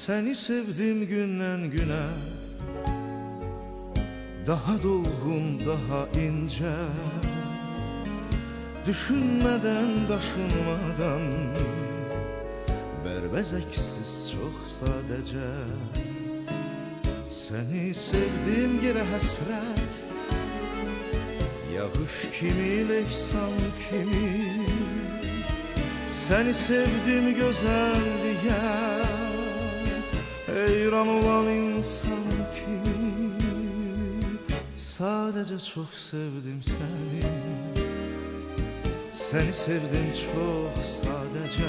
Seni sevdim günden güne, daha dolgun, daha ince. Düşünmeden, taşınmadan, berbezeksiz çok sadece. Seni sevdim yine hasret, yağış kimi, leysan kimi. Seni sevdim güzelliğe, heyran olan insan kimi. Sadece çok sevdim seni. Seni sevdim çok sadece.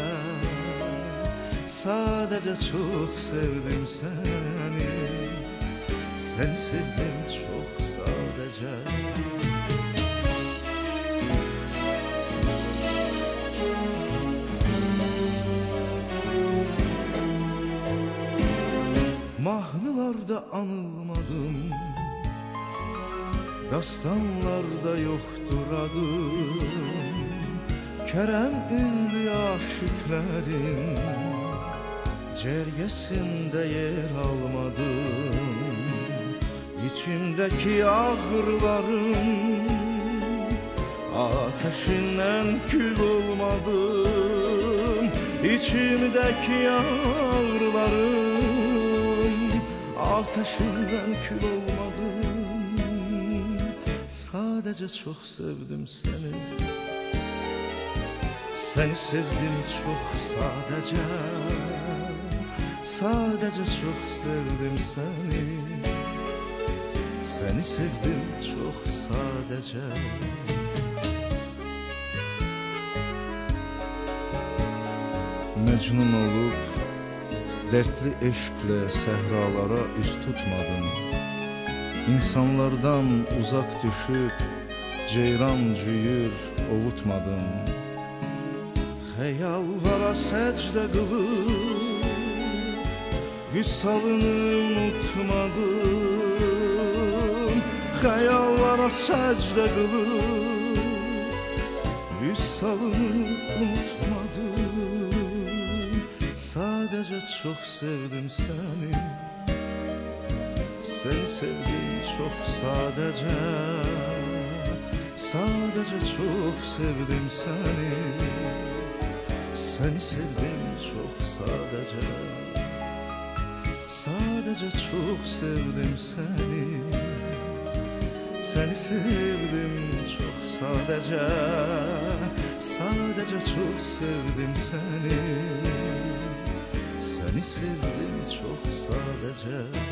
Sadece çok sevdim seni. Seni sevdim çok sadece. Mahnılarda anılmadım, dastanlarda yoktur adım. Kerem ünlü aşıkların cergesinde yer almadım. İçimdeki ağrıların ateşinden kül olmadım. İçimdeki ağrıların ateşinden kül olmadım. Sadece çok sevdim seni. Seni sevdim çok sadece. Sadece çok sevdim seni. Seni sevdim çok sadece. Mecnun olup dertli eşkle sehralara üst tutmadım. İnsanlardan uzak düşüp ceyran cüyür ovutmadım. Hayallara secde kılıp visalını unutmadım. Hayallara secde kılıp visalını unutmadım. Sadece çok sevdim seni. Seni sevdim çok sadece. Sadece çok sevdim seni. Seni sevdim çok sadece. Sadece çok sevdim seni. Seni sevdim çok sadece. Sadece çok sevdim seni. Seni sevdim çok sadece.